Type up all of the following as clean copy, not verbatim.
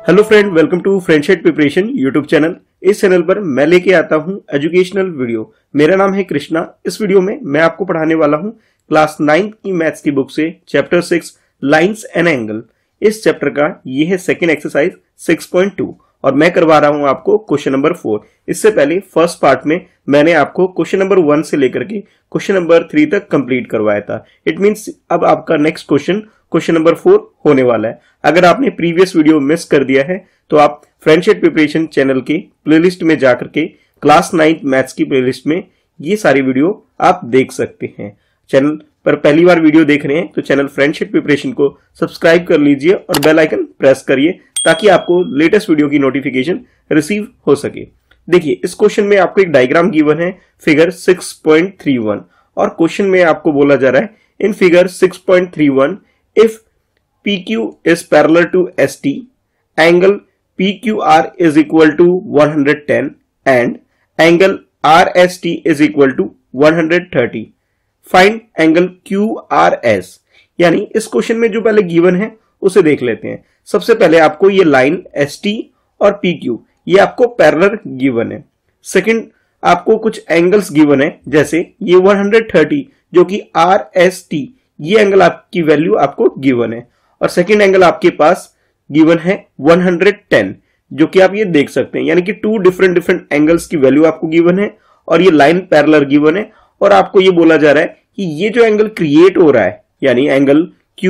Hello friend, welcome to Friendship Preparation YouTube channel. इस चैनल पर मैं लेके आता हूं एजुकेशनल वीडियो। मेरा नाम है कृष्णा। इस वीडियो में मैं आपको पढ़ाने वाला हूं क्लास 9 की मैथ्स की बुक से चैप्टर 6 लाइंस एंड एंगल। इस चैप्टर का ये है सेकेंड एक्सरसाइज 6.2 और मैं करवा रहा हूं आपको क्वेश्चन नंबर 4। इससे पहले फर्स्ट पार्ट में मैंने आपको क्वेश्चन नंबर 1 से लेकर के क्वेश्चन नंबर 3 तक कंप्लीट करवाया था। इट मींस अब आपका नेक्स्ट क्वेश्चन नंबर 4 होने वाला है। अगर आपने प्रीवियस वीडियो मिस कर दिया है तो आप फ्रेंडशिप प्रिपरेशन चैनल के प्लेलिस्ट में जाकर के क्लास 9 मैथ्स की प्लेलिस्ट में ये सारी वीडियो आप देख सकते हैं। चैनल पर पहली बार वीडियो देख रहे हैं तो चैनल फ्रेंडशिप प्रिपरेशन को सब्सक्राइब कर लीजिए और बेल आइकन प्रेस करिए ताकि आपको लेटेस्ट वीडियो की नोटिफिकेशन रिसीव हो सके। देखिए, इस क्वेश्चन में आपको एक डायग्राम गिवन है फिगर 6.31 और क्वेश्चन में आपको बोला जा रहा है in figure 6.31 if PQ is parallel to ST, angle PQR is equal to 110 and angle RST is equal to 130. Find angle QRS। यानी इस क्वेश्चन में जो पहले गिवन है उसे देख लेते हैं। सबसे पहले आपको ये लाइन ST और PQ ये आपको पैरेलल गिवन है। सेकंड, आपको कुछ एंगल्स गिवन है, जैसे ये 130 जो कि RST ये एंगल आपकी वैल्यू आपको गिवन है और सेकंड एंगल आपके पास गिवन है 110 जो कि आप ये देख सकते हैं। यानी कि टू डिफरेंट एंगल्स की वैल्यू आपको गिवन है और ये लाइन पैरेलल गिवन है और आपको ये बोला जा रहा है कि ये जो एंगल क्रिएट हो रहा है यानी एंगल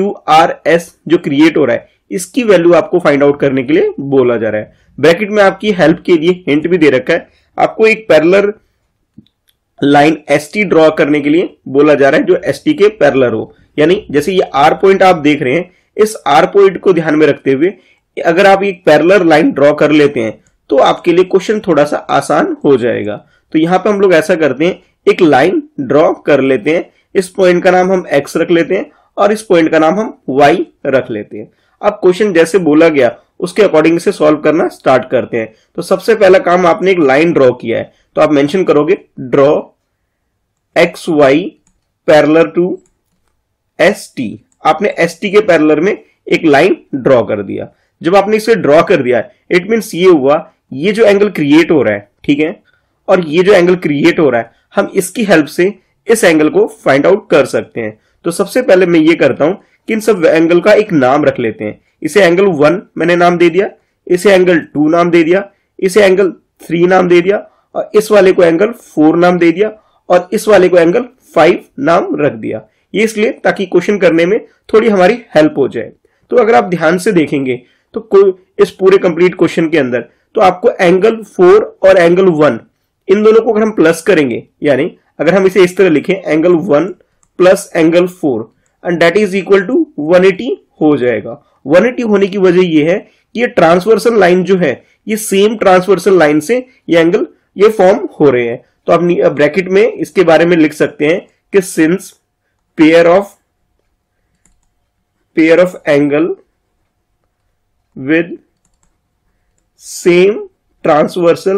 QRS जो क्रिएट हो रहा है इसकी वैल्यू आपको फाइंड आउट करने के लिए बोला जा रहा है। ब्रैकेट में आपकी हेल्प के लिए हिंट भी दे रखा है, आपको एक पैरेलल लाइन ST ड्रॉ करने के लिए बोला जा रहा है जो ST के पैरेलल हो। यानी जैसे ये R पॉइंट आप देख रहे हैं, इस R पॉइंट को ध्यान में रखते हुए अगर आप एक पैरेलल लाइन ड्रॉ कर लेते हैं तो आपके लिए क्वेश्चन थोड़ा सा आसान हो जाएगा। तो यहां पे हम लोग ऐसा करते हैं, एक लाइन ड्रॉ कर लेते हैं, इस पॉइंट का नाम हम X रख लेते हैं और इस पॉइंट का नाम हम Y रख लेते हैं। अब क्वेश्चन जैसे बोला गया उसके अकॉर्डिंग से सॉल्व करना स्टार्ट करते हैं। तो सबसे पहला काम, आपने एक लाइन ड्रॉ किया है तो आप मेंशन करोगे draw XY parallel to ST। आपने ST के पैरेलल में एक लाइन ड्रॉ कर दिया। जब आपने इसे ड्रॉ कर दिया इट मींस ये हुआ, ये जो एंगल क्रिएट हो रहा है, ठीक है, और ये जो एंगल क्रिएट हो रहा है हम इसकी हेल्प से इस एंगल को फाइंड आउट कर सकते हैं। तो सबसे पहले मैं ये करता हूं कि इन सब एंगल का एक नाम रख लेते हैं। इसे एंगल 1 मैंने नाम दे दिया, इसे एंगल 2 नाम दे दिया, इसे एंगल 3 नाम दे दिया और इस वाले को एंगल 4 नाम दे दिया और इस वाले को एंगल 5 नाम रख दिया। ये इसलिए ताकि क्वेश्चन करने में थोड़ी हमारी हेल्प हो जाए। तो अगर आप ध्यान से देखेंगे तो इस पूरे कंप्लीट क्वेश्चन के अंदर तो आपको एंगल 4 और एंगल 1 इन दोनों को अगर हम प्लस करेंगे, यानी अगर हम इसे इस तरह लिखें angle 1 plus angle 4 and that is equal to 180 हो जाएगा। 180 होने की वजह ये है कि ये ट्रांसवर्सल लाइन जो है ये सेम ट्रांसवर्सल लाइन से ये एंगल ये फॉर्म हो रहे हैं। तो आप ब्रैकेट में इसके बारे में लिख सकते हैं कि since pair of angle with same transversal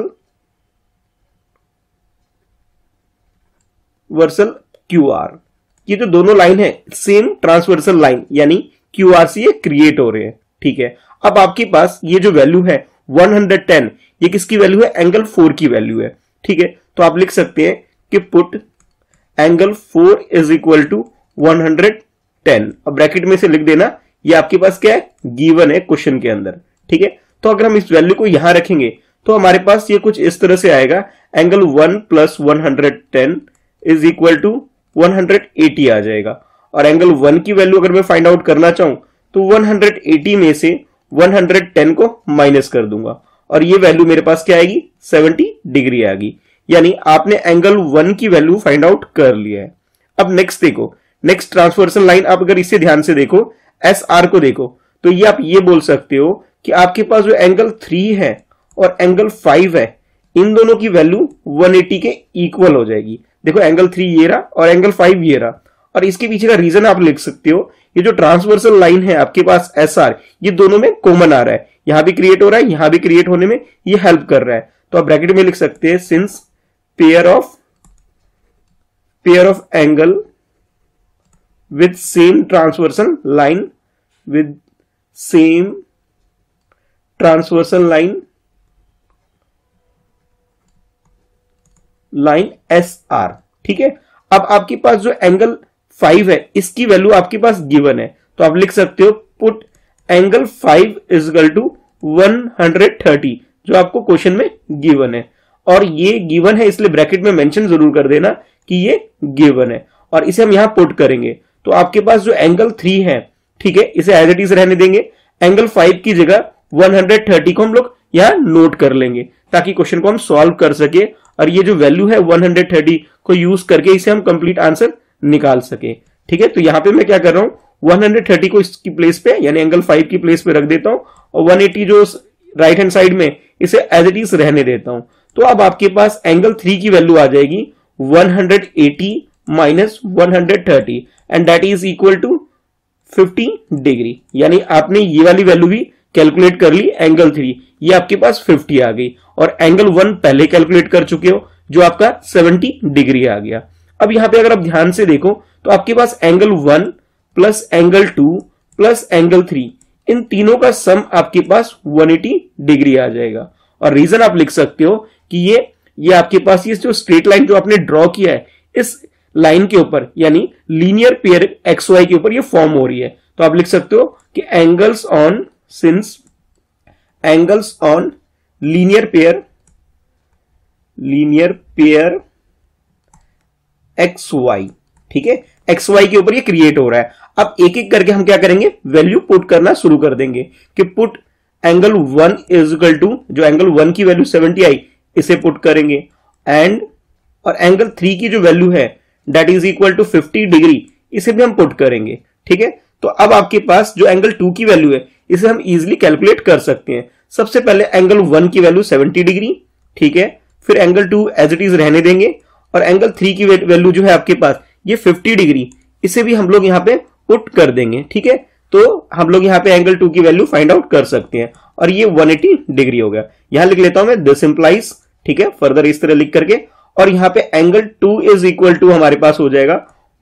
QR, ये जो दोनों लाइन है सेम ट्रांसवर्सल लाइन यानी QR से ये क्रिएट हो रहे हैं, ठीक है। अब आपके पास ये जो वैल्यू है 110 ये किसकी वैल्यू है? एंगल 4 की वैल्यू है, ठीक है। तो आप लिख सकते हैं कि put angle 4 is equal to 110। अब ब्रैकेट में से लिख देना, ये आपके पास क्या है? गिवन है क्वेश्चन के अंदर, ठीक है। तो अगर हम इस वैल्यू को यहां रखेंगे तो हमारे पास ये कुछ इस तरह से आएगा, angle 1 plus 110 is equal to 180 आ जाएगा। और एंगल 1 की वैल्यू अगर मैं फाइंड आउट करना चाहूं तो 180 में से 110 को माइनस कर दूंगा और ये वैल्यू मेरे पास क्या आएगी? 70 डिग्री आएगी। यानी आपने एंगल 1 की वैल्यू फाइंड आउट कर लिया है। अब नेक्स्ट देखो, नेक्स्ट ट्रांसवर्सल लाइन आप अगर इसे ध्यान से देखो, SR को देखो, तो ये आप ये बोल सकते हो कि आपके पास जो एंगल 3 है और एंगल 5 है इन दोनों की वैल्यू 180 के इक्वल हो जाएगी। देखो एंगल 3 ये रहा और एंगल 5 ये रहा और इसके पीछे का रीजन आप लिख सकते हो, ये जो ट्रांसवर्सल लाइन है आपके पास SR ये दोनों में कॉमन आ रहा है, यहां भी क्रिएट हो रहा है, यहां भी क्रिएट होने में ये हेल्प कर रहा है। तो आप ब्रैकेट में लिख सकते हैं since pair of angle with same transversal line with same transversal line S R. ठीक है, अब आपके पास जो एंगल 5 है इसकी वैल्यू आपके पास गिवन है, तो आप लिख सकते हो put angle 5 is equal to 130, जो आपको क्वेश्चन में गिवन है। और ये गिवन है इसलिए ब्रैकेट में मेंशन जरूर कर देना कि ये गिवन है, और इसे हम यहां पुट करेंगे तो आपके पास जो एंगल 3 है, ठीक है, इसे एज इट इज रहने देंगे। एंगल 5 की जगह 130 को हम लोग यहां नोट कर लेंगे ताकि क्वेश्चन को हम सॉल्व कर सके, और ये जो वैल्यू है 130 को यूज करके इसे हम कंप्लीट आंसर निकाल सके। ठीक है, तो यहां पे मैं क्या कर रहा हूं, 130 को इसकी प्लेस पे यानी एंगल 5 की प्लेस पे रख देता हूं, और 180 जो राइट हैंड साइड में इसे एज इट इज रहने देता हूं। तो अब आपके पास एंगल 3 की वैल्यू आ जाएगी 180 minus 130 and that is equal to 50 degree. यानी आपने ये वाली वैल्यू भी कैलकुलेट कर ली, एंगल 3 ये आपके पास 50 आ गई, और एंगल 1 पहले कैलकुलेट कर चुके हो जो आपका 70 डिग्री आ गया। अब यहां पे अगर आप ध्यान से देखो तो आपके पास angle 1 plus angle 2 plus angle 3 इन तीनों का सम आपके पास 180 डिग्री आ जाएगा। और रीजन आप लिख सकते हो कि ये आपके पास ये जो स्ट्रेट लाइन जो आपने ड्रॉ किया है इस लाइन के ऊपर यानी लीनियर पेयर एक्स वाई के ऊपर ये फॉर्म हो रही है, तो आप लिख सकते हो कि angles on since angles on linear pair X Y. ठीक है, एक्स वाई के ऊपर ये क्रिएट हो रहा है। अब एक एक करके हम क्या करेंगे, वैल्यू पुट करना शुरू कर देंगे कि put angle 1 is equal to, जो एंगल 1 की वैल्यू 70 आई इसे पुट करेंगे, एंड और एंगल 3 की जो वैल्यू है that is equal to 50 degree इसे भी हम पुट करेंगे। ठीक है, तो अब आपके पास जो एंगल 2 की वैल्यू है इसे हम इजीली कैलकुलेट कर सकते हैं। सबसे पहले एंगल 1 की वैल्यू 70 डिग्री, ठीक है, फिर एंगल 2 एज इट इज रहने देंगे, और एंगल 3 की वैल्यू जो है आपके पास ये 50 डिग्री, इसे भी हम लोग यहां पे पुट कर देंगे। ठीक है, तो हम लोग यहां पे एंगल 2 की वैल्यू फाइंड आउट कर सकते हैं, और ये 180 डिग्री हो गया। यहां लिख लेता हूं मैं दिस इंप्लाइज, ठीक है, फर्दर इस तरह लिख करके, और यहां पे एंगल 2 इज इक्वल टू हमारे पास हो जाएगा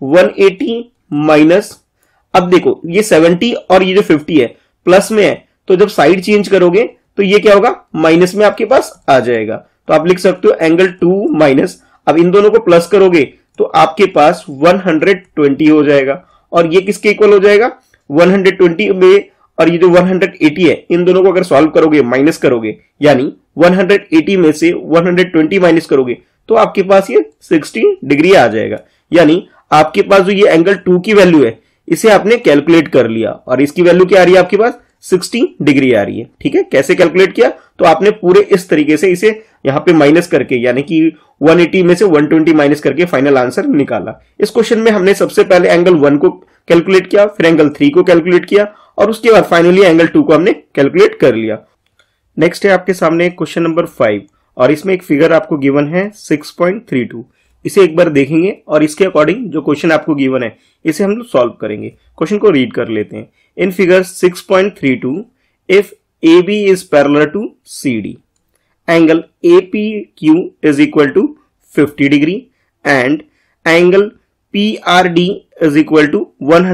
180 माइनस, अब देखो ये 70 और ये जो 50 है प्लस में है, तो जब साइड चेंज करोगे तो ये क्या होगा, माइनस में आपके पास आ जाएगा। तो आप लिख सकते हो एंगल 2 माइनस, अब इन दोनों को प्लस करोगे तो आपके पास 120 हो जाएगा, और ये किसके इक्वल हो जाएगा 120 में, और ये जो 180 है इन दोनों को अगर सॉल्व करोगे माइनस करोगे, यानी 180 में से 120 माइनस करोगे तो आपके पास ये 60 डिग्री आ जाएगा। यानी आपके पास जो ये एंगल 2 की वैल्यू है इसे आपने कैलकुलेट कर लिया, और इसकी वैल्यू क्या आ रही है आपके पास 60 डिग्री आ रही है। ठीक है, कैसे कैलकुलेट किया, तो आपने पूरे इस तरीके से इसे यहां पे माइनस करके, यानी कि 180 में से 120 माइनस करके फाइनल आंसर निकाला। इस क्वेश्चन में हमने सबसे पहले एंगल 1 को कैलकुलेट किया, फिर एंगल 3 को कैलकुलेट किया, और उसके बाद फाइनली एंगल 2 को हमने कैलकुलेट कर लिया। नेक्स्ट है आपके सामने क्वेश्चन नंबर 5, और इसमें एक फिगर आपको गिवन है 6.32। इसे एक बार देखेंगे और इसके अकॉर्डिंग जो क्वेश्चन आपको गिवन है इसे हम सॉल्व करेंगे। क्वेश्चन को रीड कर लेते हैं। In figure 6.32 if AB is parallel to CD, angle APQ is equal to 50 degree and angle PRD is equal to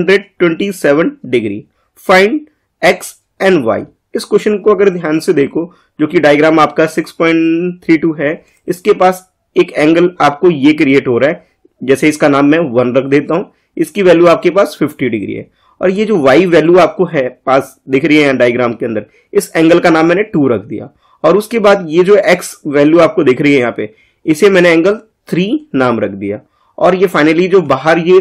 127 degree. Find X and Y. इस क्वेश्चन को अगर ध्यान से देखो, जो कि डायग्राम आपका 6.32 है, इसके पास एक एंगल आपको ये क्रिएट हो रहा है, जैसे इसका नाम मैं 1 रख देता हूं, इसकी वैल्यू आपके पास 50 डिग्री है, और ये जो y वैल्यू आपको है पास दिख रही है यहाँ डायग्राम के अंदर, इस एंगल का नाम मैंने 2 रख दिया, और उसके बाद ये जो x वैल्यू आपको दिख रही है यहाँ पे, इसे मैंने एंगल 3 नाम रख दिया, और ये फाइनली जो बाहर ये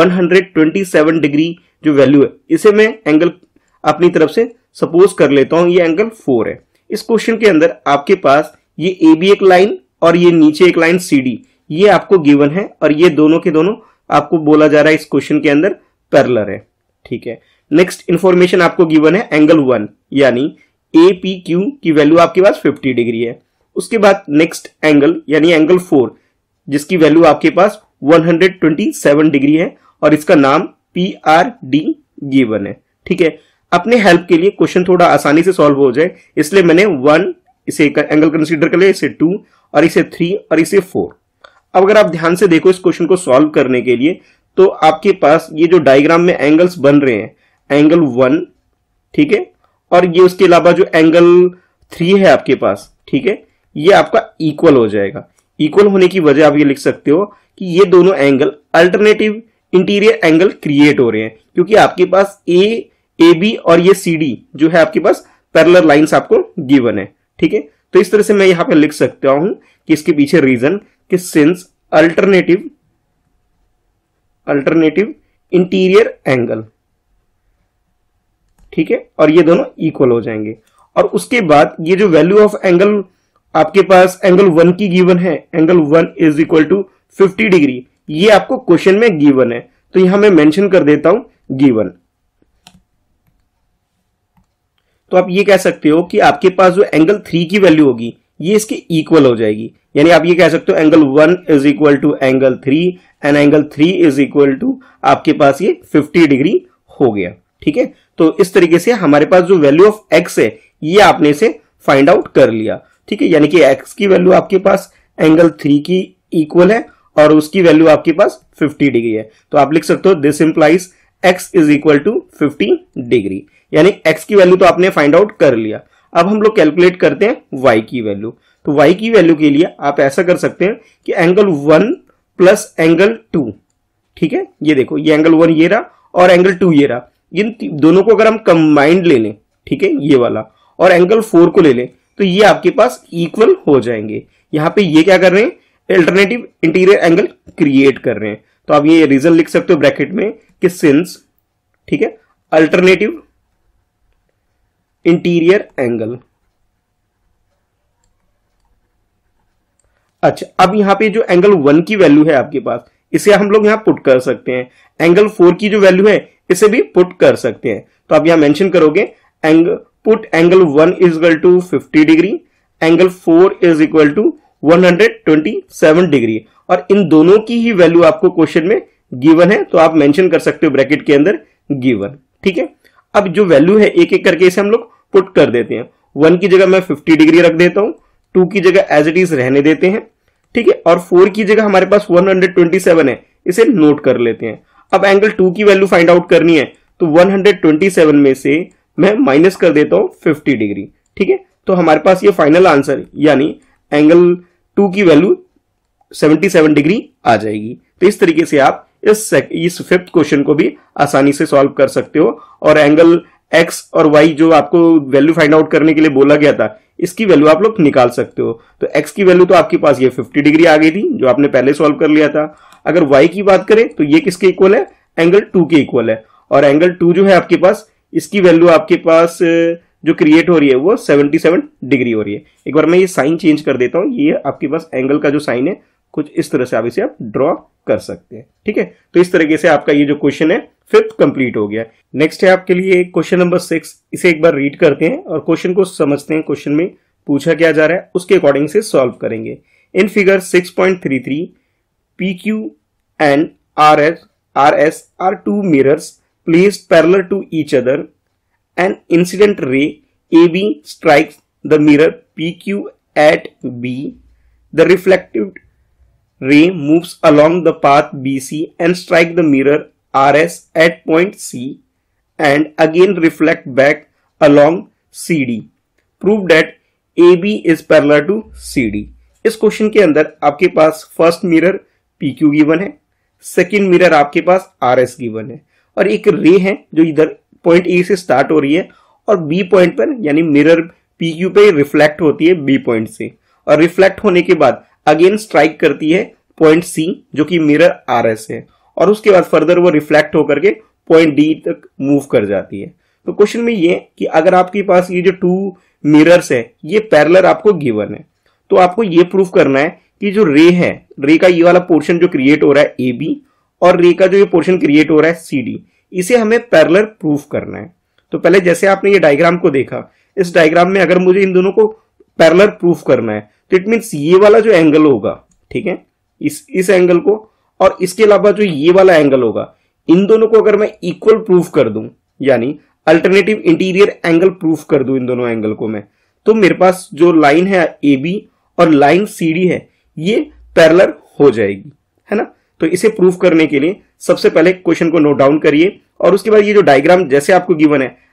127 डिग्री जो वैल्यू है इसे मैं एंगल अपनी तरफ से सपोज कर लेता हूं ये एंगल 4 है। इस क्वेश्चन के अंदर आपके पास ये AB एक लाइन और ये नीचे एक लाइन CD ये आपको गिवन है, और ये दोनों के दोनों आपको बोला जा रहा है इस क्वेश्चन के अंदर पैरेलल है। ठीक है, नेक्स्ट इंफॉर्मेशन आपको गिवन है एंगल 1 यानी APQ की वैल्यू आपके पास 50 डिग्री है। उसके बाद नेक्स्ट एंगल यानी एंगल 4 जिसकी वैल्यू आपके पास 127 डिग्री है, और इसका नाम PRD गिवन है। ठीक है, अपने हेल्प के लिए क्वेश्चन थोड़ा आसानी से सॉल्व हो जाए इसलिए मैंने 1 इसे एंगल कंसीडर कर लिया, इसे 2 और इसे 3 और इसे 4। अब अगर आप ध्यान से देखो इस क्वेश्चन को सॉल्व करने के लिए, तो आपके पास ये जो डायग्राम में एंगल्स बन रहे हैं, एंगल 1, ठीक है, और ये उसके अलावा जो एंगल 3 है आपके पास, ठीक है, ये आपका इक्वल हो जाएगा। इक्वल होने की वजह आप ये लिख सकते हो कि ये दोनों angle alternative interior angle create हो रहे हैं, क्योंकि आपके पास ए बी और ये सी डी जो है आपके पास पैरेलल लाइंस आपको गिवन है, ठीक है। तो इस तरह से मैं यहां पे लिख सकता हूं कि इसके पीछे रीजन कि सिंस अल्टरनेटिव इंटीरियर एंगल, ठीक है, और ये दोनों इक्वल हो जाएंगे। और उसके बाद ये जो वैल्यू ऑफ एंगल आपके पास एंगल 1 की गिवन है, angle 1 is equal to 50 degree, ये आपको क्वेश्चन में गिवन है, तो यहां मैं मेंशन कर देता हूं गिवन। तो आप ये कह सकते हो कि आपके पास जो एंगल 3 की वैल्यू होगी ये इसके इक्वल हो जाएगी, यानी आप ये कह सकते हो angle 1 is equal to angle 3 and angle 3 is equal to आपके पास ये 50 डिग्री हो गया, ठीक है। तो इस तरीके से हमारे पास जो वैल्यू ऑफ एक्स है ये आपने इसे फाइंड आउट कर लिया, ठीक है, यानी कि एक्स की वैल्यू आपके पास एंगल 3 की इक्वल है और उसकी वैल्यू आपके पास 50 डिग्री है। तो आप लिख सकते हो this implies X is equal to 50 degree, यानी एक्स की वैल्यू तो आपने फाइंड आउट कर लिया। अब हम लोग कैलकुलेट करते हैं वाई की वैल्यू। तो वाई की वैल्यू के लिए आप ऐसा कर सकते हैं कि एंगल 1 प्लस एंगल 2, ठीक है, ये देखो ये एंगल 1 ये रहा और एंगल 2 ये रहा, इन दोनों को अगर हम कंबाइंड ले लें, ठीक है, ये वाला और एंगल 4 को ले लें तो ये आपके पास इक्वल हो जाएंगे। यहां पे ये क्या कर रहे हैं, अल्टरनेटिव इंटीरियर एंगल क्रिएट कर रहे हैं। तो आप ये रीजन लिख सकते हो ब्रैकेट में कि सिंस, ठीक है, अल्टरनेटिव इंटीरियर एंगल। अच्छा, अब यहां पे जो एंगल 1 की वैल्यू है आपके पास इसे हम लोग यहां पुट कर सकते हैं, एंगल 4 की जो वैल्यू है इसे भी पुट कर सकते हैं। तो आप यहां मेंशन करोगे put angle 1 is equal to 50 degree, angle 4 is equal to 127 degree, और इन दोनों की ही वैल्यू आपको क्वेश्चन में गिवन है, तो आप मेंशन कर सकते हो ब्रैकेट के अंदर गिवन, ठीक है। अब जो वैल्यू है एक एक करके इसे हम लोग पुट कर देते हैं। 1 की जगह मैं 50 डिग्री रख देता हूं, 2 की जगह एज इट इज रहने देते हैं, ठीक है, और 4 की जगह हमारे पास 127 है, इसे नोट कर लेते हैं। अब एंगल 2 की वैल्यू फाइंड आउट करनी है, तो 127 में से मैं माइनस कर देता हूं 50 डिग्री, ठीक है। तो हमारे पास ये फाइनल आंसर यानी एंगल 2 की वैल्यू 77 डिग्री आ जाएगी। तो इस तरीके से आप इस फिफ्थ क्वेश्चन को भी आसानी से सॉल्व कर सकते हो, और एंगल एक्स और वाई जो आपको वैल्यू फाइंड आउट करने के लिए बोला गया था इसकी वैल्यू आप लोग निकाल सकते हो। तो एक्स की वैल्यू तो आपके पास ये 50 डिग्री आ गई थी जो आपने पहले सॉल्व कर लिया था। अगर वाई की बात करें तो ये किसके इक्वल है, एंगल 2 के इक्वल है, और एंगल 2 जो है आपके पास इसकी वैल्यू आपके पास जो क्रिएट हो रही है वो 77 डिग्री हो रही है। एक बार मैं ये साइन चेंज कर देता हूं, ये आपके पास एंगल का जो साइन है कुछ इस तरह से आप इसे आप ड्रॉ कर सकते हैं, ठीक है। तो इस तरीके से आपका ये जो क्वेश्चन है फिफ्थ कंप्लीट हो गया। नेक्स्ट है आपके लिए क्वेश्चन नंबर 6, इसे एक बार रीड करते हैं और क्वेश्चन को समझते हैं, क्वेश्चन में पूछा क्या जा रहा है उसके अकॉर्डिंग से सॉल्व करेंगे। In figure 6.33 PQ and RS are two mirrors placed parallel to each other. An incident ray AB strikes the mirror PQ at B. The reflected ray moves along the path BC and strikes the mirror RS at point C and again reflect back along CD. Prove that AB is parallel to CD. इस question के अंदर आपके पास first mirror PQ given है, second mirror आपके पास RS given है, और एक रे है जो इधर पॉइंट ए से स्टार्ट हो रही है और बी पॉइंट पर यानी मिरर PQ पे रिफ्लेक्ट होती है बी पॉइंट से, और रिफ्लेक्ट होने के बाद अगेन स्ट्राइक करती है पॉइंट C जो कि मिरर RS है, और उसके बाद फर्दर वो रिफ्लेक्ट होकर के पॉइंट D तक मूव कर जाती है। तो क्वेश्चन में ये कि अगर आपके पास ये जो टू मिरर्स है ये पैरेलल आपको गिवन है, तो आपको ये प्रूफ करना है कि जो रे है, रे का ये वाला पोर्शन जो क्रिएट हो रहा है AB और रे का जो ये पोर्शन क्रिएट हो रहा है CD, इसे हमें पैरेलल प्रूफ करना है। तो पहले जैसे आपने ये डायग्राम को देखा, इस डायग्राम में अगर मुझे इन दोनों को पैरेलल प्रूफ करना है तो इट मींस ये वाला जो एंगल होगा, ठीक है, इस एंगल को और इसके अलावा जो ये वाला एंगल होगा, इन दोनों को अगर मैं इक्वल प्रूफ कर दूं यानी अल्टरनेटिव इंटीरियर एंगल प्रूफ कर दूं इन दोनों एंगल को मैं, तो मेरे पास जो लाइन है AB और लाइन CD है ये पैरेलल हो जाएगी, है ना। तो इसे प्रूफ करने के लिए सबसे पहले क्वेश्चन को नोट डाउन करिए और उसके बाद ये जो डायग्राम जैसे आपको गिवन है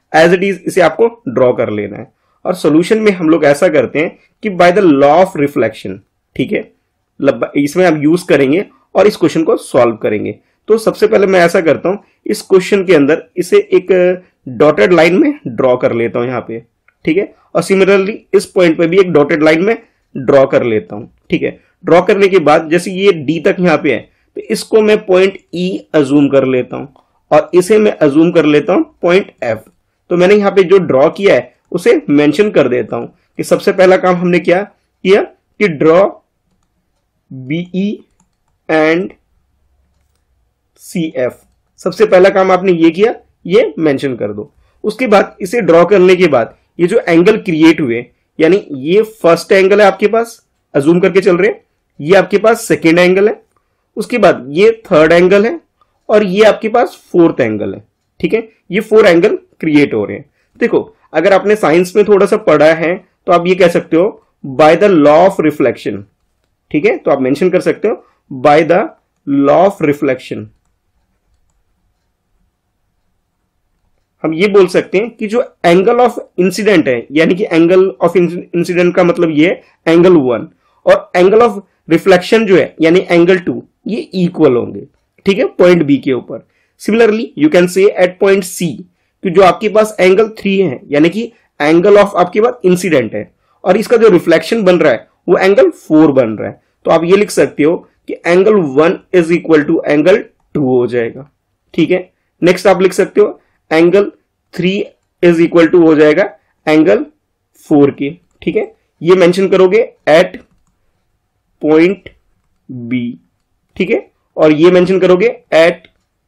एज इट इज इसे आपको ड्रॉ कर लेना है। और सॉल्यूशन में हम लोग ऐसा करते हैं कि by the law of reflection, ठीक है, इसमें हम यूज करेंगे और इस क्वेश्चन को सॉल्व करेंगे। तो सबसे पहले मैं ऐसा करता हूं, इस क्वेश्चन के अंदर इसे एक डॉटेड लाइन में ड्रॉ कर लेता हूं यहाँ पे, ठीक है, और सिमिलरली इस पॉइंट पे भी एक डॉटेड लाइन में ड्रॉ कर लेता हूं, ठीक है। ड्रॉ करने के बाद जैसे ये डी तक यहाँ पे है, तो इसको मैं पॉइंट ई अजूम कर लेता हूं और इसे मैं अजूम कर लेता हूं पॉइंट एफ। तो मैंने यहाँ पे जो ड्रॉ किया है उसे मेंशन कर देता हूं कि सबसे पहला काम हमने क्या किया कि draw BE and C F. सबसे पहला काम आपने ये किया, ये मेंशन कर दो। उसके बाद इसे ड्रॉ करने के बाद ये जो एंगल क्रिएट हुए, यानी ये फर्स्ट एंगल है आपके पास, अजूम करके चल रहे हैं, ये आपके पास सेकेंड एंगल है, उसके बाद ये थर्ड एंगल है और ये आपके पास फोर्थ एंगल है, ठीक है। ये 4 एंगल क्रिएट हो रहे हैं। देखो, अगर आपने साइंस में थोड़ा सा पढ़ा है तो आप ये कह सकते हो by the law of reflection, ठीक है। तो आप मेंशन कर सकते हो by the law of reflection. हम ये बोल सकते हैं कि जो एंगल ऑफ इंसिडेंट है, यानी कि एंगल ऑफ इंसिडेंट का मतलब ये है एंगल 1, और एंगल ऑफ रिफ्लेक्शन जो है यानी एंगल 2, ये इक्वल होंगे, ठीक है, पॉइंट बी के ऊपर। Similarly you can say at point C कि जो आपके पास एंगल 3 है, यानी कि एंगल ऑफ आपके पास इंसिडेंट है, और इसका जो रिफ्लेक्शन बन रहा है वो एंगल 4 बन रहा है। तो आप ये लिख सकते हो कि angle 1 is equal to angle 2 हो जाएगा, ठीक है। नेक्स्ट आप लिख सकते हो एंगल 3 इज इक्वल टू हो जाएगा एंगल 4 के, ठीक है। ये मेंशन करोगे एट पॉइंट बी, ठीक है, और ये मेंशन करोगे एट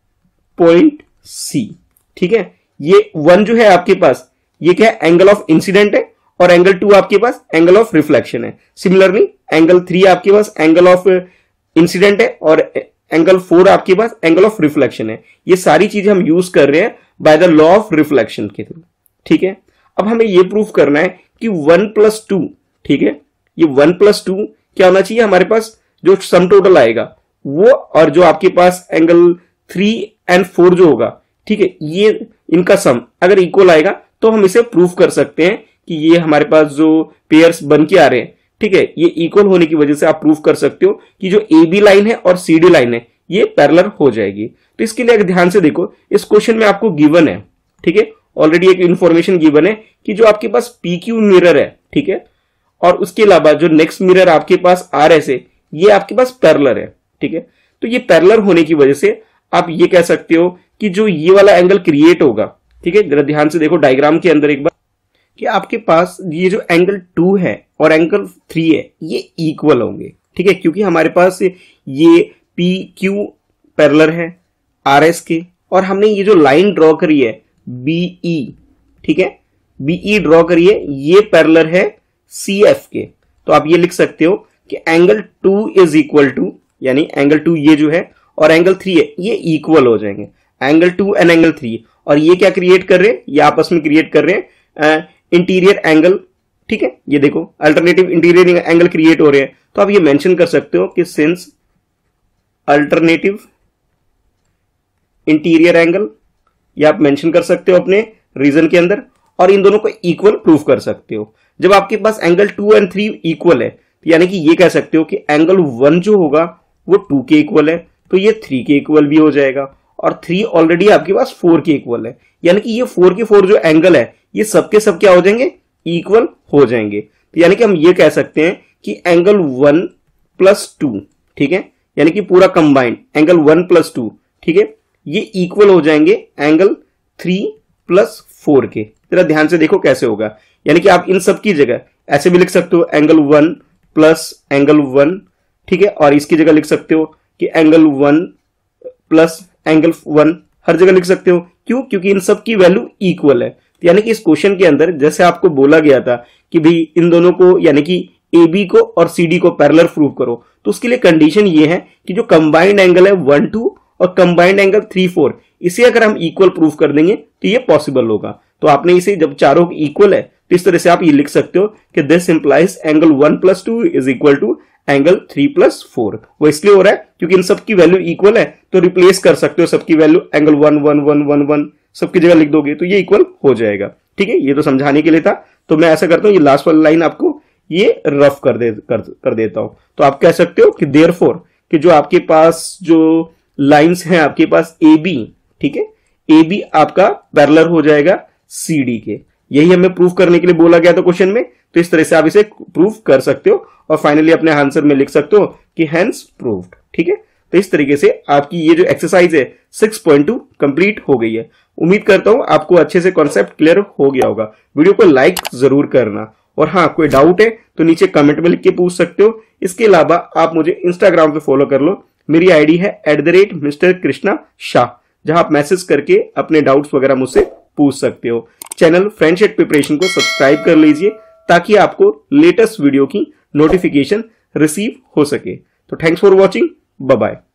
पॉइंट सी, ठीक है। ये 1 जो है आपके पास, ये क्या है, एंगल ऑफ इंसिडेंट है, और एंगल 2 आपके पास एंगल ऑफ रिफ्लेक्शन है। सिमिलरली एंगल 3 आपके पास एंगल ऑफ इंसिडेंट है, और एंगल 4 आपके पास एंगल ऑफ रिफ्लेक्शन है। ये सारी चीजें हम यूज कर रहे हैं by the law of reflection के थ्रू, ठीक है। अब हमें ये प्रूफ करना है कि 1 + 2, ठीक है, ये 1 + 2 क्या होना चाहिए, हमारे पास जो सम टोटल आएगा वो, और जो आपके पास एंगल 3 और 4 जो होगा, ठीक है, ये इनका सम अगर इक्वल आएगा तो हम इसे प्रूफ कर सकते हैं कि ये हमारे पास जो पेयर्स बन के आ रहे हैं, ठीक है, ये इक्वल होने की वजह से आप प्रूफ कर सकते हो कि जो ए बी लाइन है और सी डी लाइन है ये पैरेलल हो जाएगी। तो इसके लिए ध्यान से देखो, इस क्वेश्चन में आपको गिवन है, ठीक है, ऑलरेडी एक इंफॉर्मेशन गिवन है कि जो आपके पास पी क्यू मिरर है, ठीक है, और उसके अलावा जो नेक्स्ट मिरर आपके पास आर एस है, ये आपके पास पैरेलल है, ठीक है। तो ये पैरेलल होने की वजह से आप ये कह सकते हो कि जो ये वाला एंगल क्रिएट होगा, ठीक है, जरा ध्यान से देखो डायग्राम के अंदर एक बार, कि आपके पास ये जो एंगल 2 है और एंगल 3 है ये इक्वल होंगे, ठीक है, क्योंकि हमारे पास ये पी क्यू पैरेलल है आर एस के, और हमने ये जो लाइन ड्रॉ करी है बीई, ठीक है, बीई ड्रॉ करी है, ये पैरेलल है सी एफ के। तो आप ये लिख सकते हो कि एंगल 2 इज इक्वल टू, यानी एंगल 2 ये जो है और एंगल 3 है ये इक्वल हो जाएंगे, एंगल 2 एंड एंगल 3। और ये क्या क्रिएट कर रहे हैं, ये आपस में क्रिएट कर रहे हैं इंटीरियर एंगल, ठीक है, ये देखो अल्टरनेटिव इंटीरियर एंगल क्रिएट हो रहे हैं। तो आप ये मेंशन कर सकते हो कि सिंस अल्टरनेटिव इंटीरियर एंगल, ये आप मेंशन कर सकते हो अपने रीजन के अंदर, और इन दोनों को इक्वल प्रूफ कर सकते हो। जब आपके पास एंगल 2 और 3 इक्वल है, तो यानी कि ये कह सकते हो कि एंगल 1 जो होगा वो 2 के इक्वल है, तो ये 3 के इक्वल भी हो जाएगा, और 3 ऑलरेडी आपके पास 4 के इक्वल है, यानी कि ये 4 के 4 जो एंगल है ये सबके सब क्या हो जाएंगे, इक्वल हो जाएंगे। तो यानी कि हम ये कह सकते हैं कि एंगल 1 + 2, ठीक है, यानी कि पूरा कंबाइंड एंगल 1 + 2, ठीक है, ये इक्वल हो जाएंगे एंगल 3 + 4 के। जरा ध्यान से देखो कैसे होगा, यानी कि आप इन सब की जगह ऐसे भी लिख सकते हो एंगल 1 + एंगल 1, ठीक है, और इसकी जगह लिख सकते हो कि एंगल 1 + एंगल 1, हर जगह लिख सकते हो। क्यों? क्योंकि इन सब की वैल्यू इक्वल है। यानी कि इस क्वेश्चन के अंदर जैसे आपको बोला गया था कि भाई इन दोनों को, यानी कि ए बी को और सी डी को पैरेलल प्रूव करो, तो उसके लिए कंडीशन ये है कि जो कंबाइंड एंगल है 1 2 और कंबाइंड एंगल 3 4, इसे अगर हम इक्वल प्रूफ कर देंगे तो ये पॉसिबल होगा। तो आपने इसे जब चारों इक्वल है तो इस तरह से आप ये लिख सकते हो कि this implies angle 1 + 2 is equal to angle 3 + 4। वो इसलिए हो रहा है क्योंकि इन सब की वैल्यू इक्वल है, तो रिप्लेस कर सकते हो सबकी वैल्यू, एंगल 1 1 1 1 1 सबकी जगह लिख दोगे तो ये इक्वल हो जाएगा। ठीक है, ये तो समझाने के लिए था। तो मैं ऐसा करता हूं, ये लास्ट वाली लाइन आपको ये रफ कर देता हूं। तो आप कह सकते हो कि देयरफॉर, कि जो आपके पास जो लाइंस हैं आपके पास ए बी, ठीक है, ए बी आपका पैरेलल हो जाएगा सी डी के। यही हमें प्रूफ करने के लिए बोला गया था क्वेश्चन में। तो इस तरह से आप इसे प्रूफ कर सकते हो और फाइनली अपने आंसर में लिख सकते हो कि हेंस प्रूव्ड। ठीक है, तो इस तरीके से आपकी ये जो एक्सरसाइज है 6.2 कंप्लीट हो गई है। उम्मीद करता हूं आपको अच्छे से कॉन्सेप्ट क्लियर हो गया होगा। वीडियो को लाइक जरूर करना, और हाँ, कोई डाउट है तो नीचे कमेंट में लिख के पूछ सकते हो। इसके अलावा आप मुझे इंस्टाग्राम पे फॉलो कर लो, मेरी आईडी है @Mr. Krishna Shah, जहां आप मैसेज करके अपने डाउट्स वगैरह मुझसे पूछ सकते हो। चैनल फ्रेंडशिप प्रिपरेशन को सब्सक्राइब कर लीजिए ताकि आपको लेटेस्ट वीडियो की नोटिफिकेशन रिसीव हो सके। तो thanks for watching, bye bye.